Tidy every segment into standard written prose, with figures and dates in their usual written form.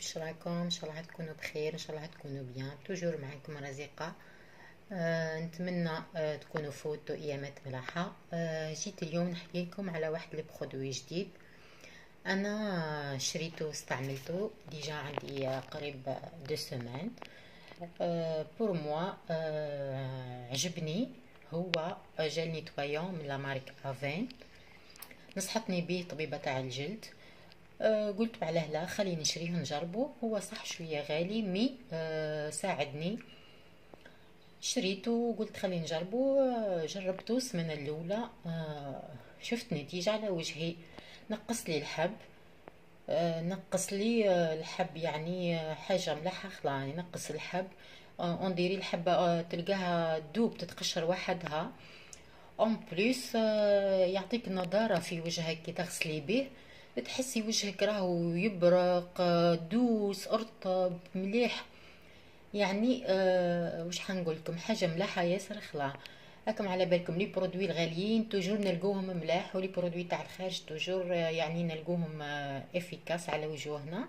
راكم؟ ان شاء الله تكونوا بخير، ان شاء الله تكونوا بيان. توجور معكم رزيقه. نتمنى تكونوا فوتوا ايامات ملاحه. جيت اليوم نحكي لكم على واحد البرودوي جديد انا شريته واستعملته ديجا عندي قريب 2 سمان. بور موا عجبني. هو جل نيتوايون من لا مارك افين، نصحتني به طبيبه تاع الجلد. قلت علاه لا، خليني نشريه نجربه. هو صح شويه غالي مي ساعدني. شريته وقلت خليني نجربه. جربته السمانه الاولى. شفت نتيجه على وجهي. نقص لي الحب. نقص لي الحب، يعني حاجه ملاحه خلا ينقص الحب. اون ديري الحبه تلقاها دوب تتقشر وحدها. اون بليس يعطيك نضاره في وجهك كي تغسلي به، تحسي وجهك راهو يبرق، دوس ارطب مليح. يعني واش حنقول لكم، حاجه ملاحه ياسر خلا. راكم على بالكم لي برودوي الغاليين توجور نلقوهم ملاح، ولي برودوي تاع الخارج توجور يعني نلقوهم افيكاس على وجوهنا.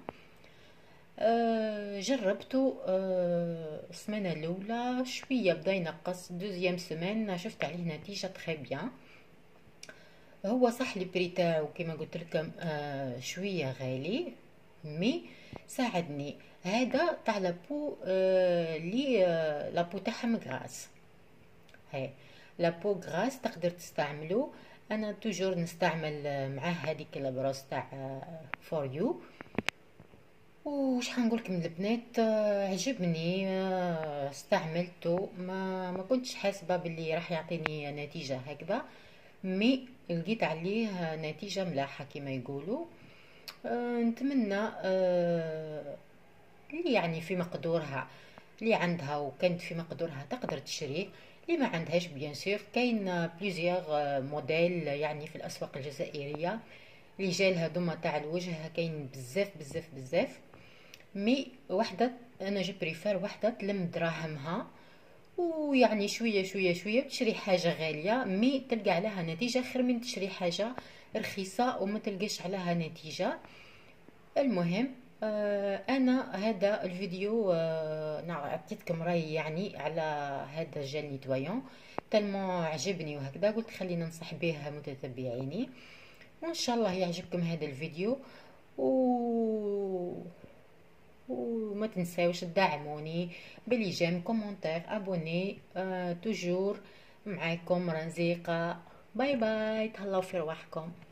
جربته السمانه الاولى شويه بدا ينقص. دوزيام سمان شفت عليه نتيجه تري بيان. هو صح لي بري تاعو كيما قلت لكم شويه غالي مي ساعدني. هذا تاع لابو لي لابو تاعهم غراس. هاي لابو غراس تقدر تستعملو. انا توجور نستعمل معاه هذيك البروس تاع فور يو. وش حنقولكم البنات، عجبني. استعملته ما كنتش حاسبه باللي راح يعطيني نتيجه هكذا، مي لقيت عليه نتيجه ملاحه كما يقولوا. نتمنى اللي يعني في مقدورها، اللي عندها وكانت في مقدورها تقدر تشريه. اللي ما عندهاش بيان سور كاين بليزيوغ موديل يعني في الاسواق الجزائريه. اللي جال هذوما تاع الوجه كاين بزاف بزاف بزاف. مي وحده انا جو بريفير وحده تلم دراهمها، ويعني شويه شويه شويه تشري حاجه غاليه مي تلقى عليها نتيجه خير من تشري حاجه رخيصه وما تلقاش عليها نتيجه. المهم انا هذا الفيديو عطيتكم رايي يعني على هذا جل نيتوايون تلمو عجبني، وهكذا قلت خلينا ننصح به متتبعيني. وان شاء الله يعجبكم هذا الفيديو وما تنساوش تدعموني بالجيم كومنتير ابوني. توجور معاكم رزيقه. باي باي، تهلاو في رواحكم.